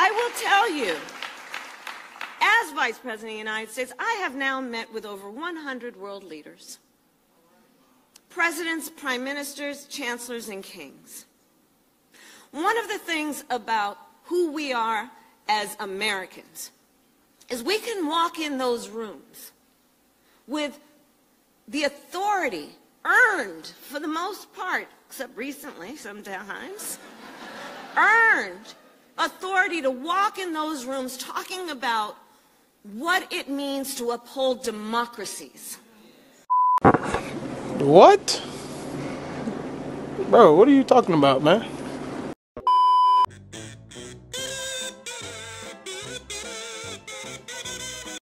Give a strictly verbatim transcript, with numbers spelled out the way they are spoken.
I will tell you, as Vice President of the United States, I have now met with over one hundred world leaders, presidents, prime ministers, chancellors, and kings. One of the things about who we are as Americans is we can walk in those rooms with the authority earned, for the most part, except recently sometimes, earned authority to walk in those rooms talking about what it means to uphold democracies. What? Bro, what are you talking about, man?